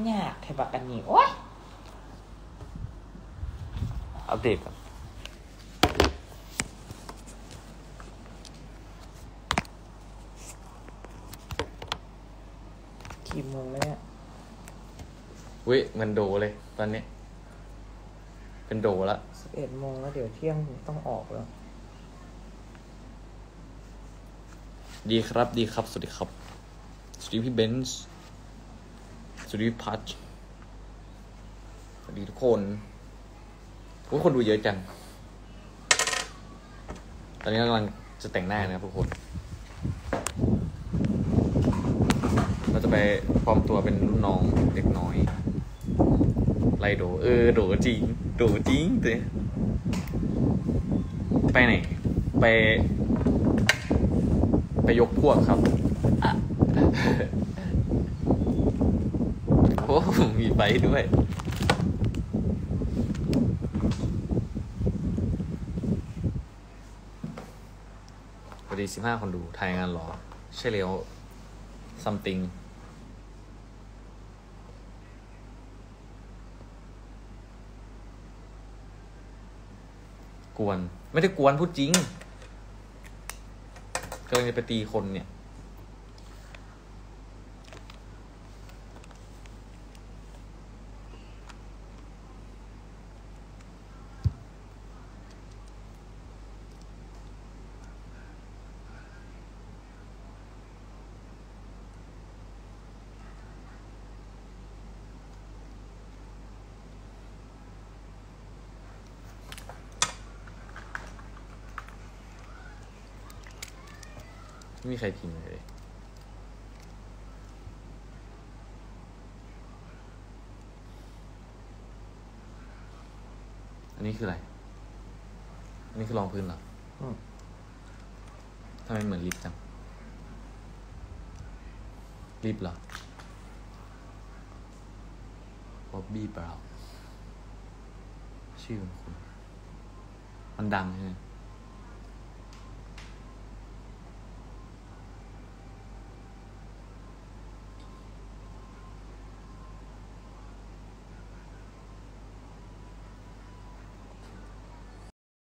ยากแทบักอันนี้โอ๊ยอัปเดตก่อนกี่โมงแล้วเนี่ยมันโดเลยตอนนี้เป็นโดละ 11 โมงแล้วเดี๋ยวเที่ยงต้องออกแล้วดีครับสวัสดีครับสวัสดีพี่เบนซ์สวัสดีพี่พัชสวัสดีทุกคนคนดูเยอะจังตอนนี้กำลังจะแต่งหน้านะครับทุกคนเราจะไปปลอมตัวเป็นรุ่นน้องเด็กน้อยไล่โดโดจริงเลยไปไหนไปยกพวกครับโอ้มีไปด้วยสวัสดี15 คนดูถ่ายงานหรอใช่แล้ว something กวนไม่ได้กวนพูดจริงกำลังจะไปตีคนเนี่ยไม่มีใครพิมพ์เลยอันนี้คืออะไรอันนี้คือรองพื้นเหรอทำไมเหมือนลิฟต์จังลิฟต์เหรอบ๊อบบี้เปล่าชื่อคุณมันดังใช่ไหม